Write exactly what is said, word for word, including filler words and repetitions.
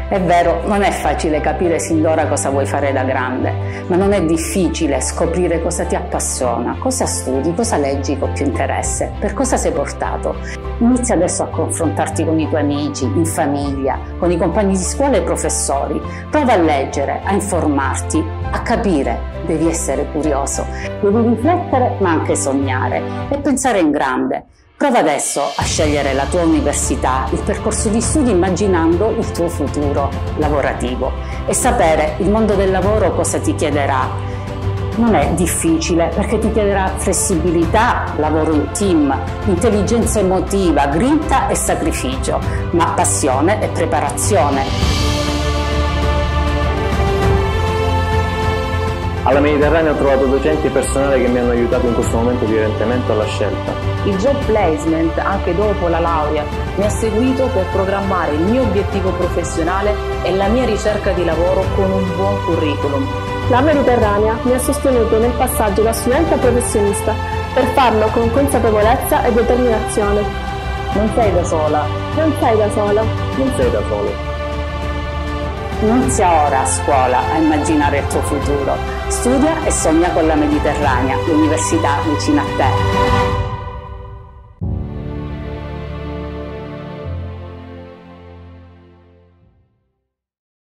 È vero, non è facile capire sin d'ora cosa vuoi fare da grande, ma non è difficile scoprire cosa ti appassiona, cosa studi, cosa leggi con più interesse, per cosa sei portato. Inizia adesso a confrontarti con i tuoi amici, in famiglia, con i compagni di scuola e i professori. Prova a leggere, a informarti, a capire. Devi essere curioso, devi riflettere ma anche sognare e pensare in grande. Prova adesso a scegliere la tua università, il percorso di studi immaginando il tuo futuro lavorativo e sapere il mondo del lavoro cosa ti chiederà. Non è difficile perché ti chiederà flessibilità, lavoro in team, intelligenza emotiva, grinta e sacrificio, ma passione e preparazione. Alla Mediterranea ho trovato docenti e personale che mi hanno aiutato in questo momento di orientamento alla scelta. Il job placement, anche dopo la laurea, mi ha seguito per programmare il mio obiettivo professionale e la mia ricerca di lavoro con un buon curriculum. La Mediterranea mi ha sostenuto nel passaggio da studente a professionista per farlo con consapevolezza e determinazione. Non sei da sola. Non sei da sola. Non sei da solo. Inizia ora a scuola a immaginare il tuo futuro. Studia e sogna con la Mediterranea, l'università vicino a te.